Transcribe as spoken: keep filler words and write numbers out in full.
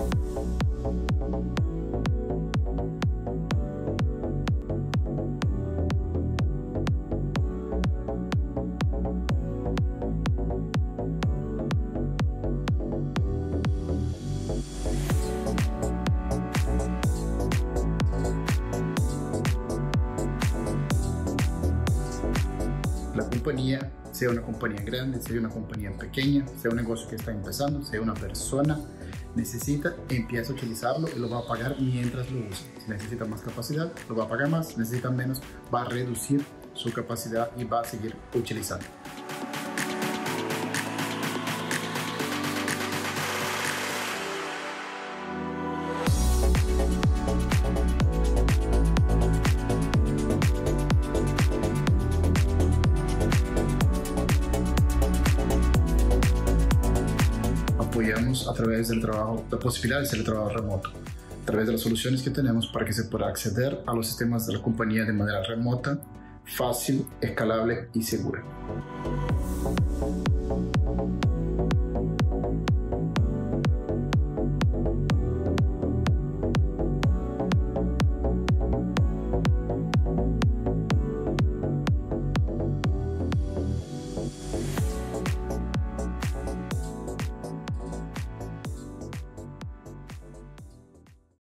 La compañía, sea una compañía grande, sea una compañía pequeña, sea un negocio que está empezando, sea una persona, necesita, empieza a utilizarlo y lo va a pagar mientras lo usa. Si necesita más capacidad, lo va a pagar más. Si necesita menos, va a reducir su capacidad y va a seguir utilizando. Apoyamos a través del trabajo, la posibilidad de hacer el trabajo remoto, a través de las soluciones que tenemos para que se pueda acceder a los sistemas de la compañía de manera remota, fácil, escalable y segura.